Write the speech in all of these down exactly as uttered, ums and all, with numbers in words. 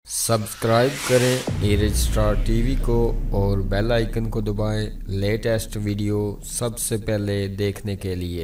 Subscribe करें इरज star TV को और बेल आइकन को दबाएं लेटेस्ट वीडियो सबसे पहले देखने के लिए।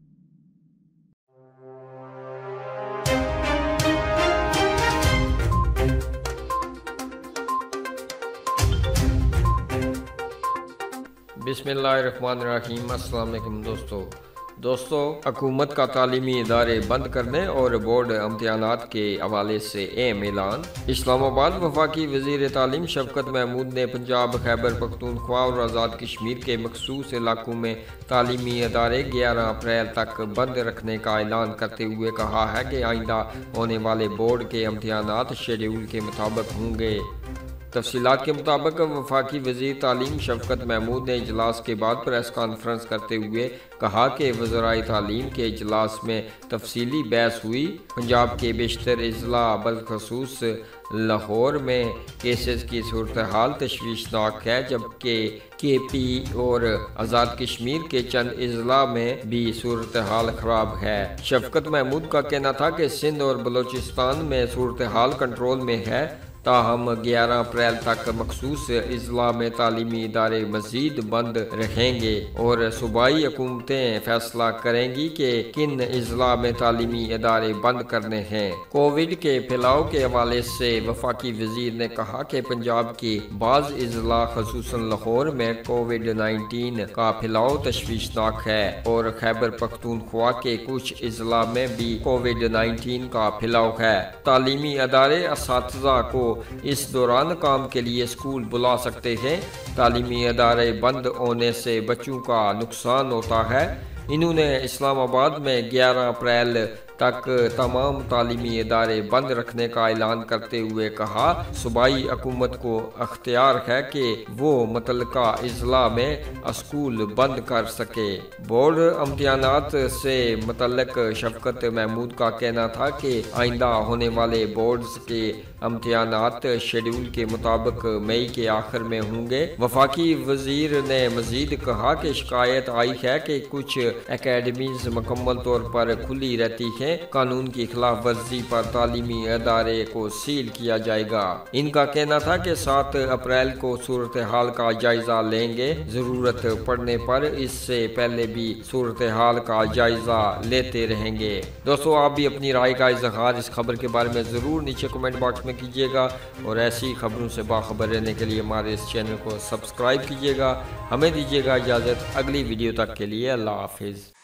बिस्मिल्लाहिर्रहमानिर्रहीम। अस्सलाम वालेकुम दोस्तों दोस्तों हुकूमत का तालीमी इदारे बंद करने और बोर्ड इम्तिहानात के हवाले से अहम ऐलान। इस्लामाबाद वफाकी वज़ीर तालीम शफकत महमूद ने पंजाब, खैबर पख्तूनख्वा और आज़ाद कश्मीर के मखसूस इलाकों में तालीमी इदारे ग्यारह अप्रैल तक बंद रखने का ऐलान करते हुए कहा है कि आइंदा होने वाले बोर्ड के इम्तिहानात शेड्यूल के मुताबिक होंगे। तफसीलात के मुताबिक वफाकी वज़ीर तालीम शफकत महमूद ने इजलास के बाद प्रेस कॉन्फ्रेंस करते हुए कहा कि वज़राए तालीम के इजलास में तफसीली बहस हुई। पंजाब के बेशतर अजला बलखसूस लाहौर में केसेस की सूरत हाल तशवीशनाक है, जबकि के पी और आज़ाद कश्मीर के चंद अजला में भी सूरत हाल ख़राब है। शफकत महमूद का कहना था कि सिंध और बलोचिस्तान में सूरत हाल कंट्रोल में है, ताहम ग्यारह अप्रैल तक मखसूस अजला में तालीमी इदारे मजीद बंद रहेंगे और सूबाई हुकूमतें फैसला करेंगी कि किन अजला में तालीमी इदारे बंद करने हैं। कोविड के फैलाव के हवाले से वफाकी वजीर ने कहा कि पंजाब के बाज़ अजला खसूसन लाहौर में कोविड नाइन्टीन का फैलाव तशवीशनाक है और खैबर पख्तूनख्वा के कुछ अजला में भी कोविड नाइन्टीन का फैलाव है। तालीमी इदारे असातिज़ा को इस दौरान काम के लिए स्कूल बुला सकते हैं। तालीमी इदारे बंद होने से बच्चों का नुकसान होता है। इन्होंने इस्लामाबाद में ग्यारह अप्रैल तक तमाम तालीमी इदारे बंद रखने का ऐलान करते हुए कहा, सूबाई हुकूमत को अख्तियार है कि वो मुतल्लिका अजला में स्कूल बंद कर सके। बोर्ड इम्तिहानात से मुतल्लिक शफकत महमूद का कहना था कि आइंदा होने वाले बोर्ड्स के इम्तिहानात शेड्यूल के मुताबिक मई के आखिर में होंगे। वफाकी वजीर ने मजीद कहा कि शिकायत आई है कि कुछ एकेडमीज मुकम्मल तौर पर खुली रहती है, कानून की खिलाफ वर्जी पर तालीमी इदारे को सील किया जाएगा। इनका कहना था कि सात अप्रैल को सूरत हाल का जायजा लेंगे, जरूरत पड़ने पर इससे पहले भी सूरत हाल का जायजा लेते रहेंगे। दोस्तों, आप भी अपनी राय का इजहार इस खबर के बारे में जरूर नीचे कमेंट बॉक्स में कीजिएगा और ऐसी खबरों से बाखबर रहने के लिए हमारे इस चैनल को सब्सक्राइब कीजिएगा। हमें दीजिएगा इजाज़त अगली वीडियो तक के लिए। अल्लाह हाफिज़।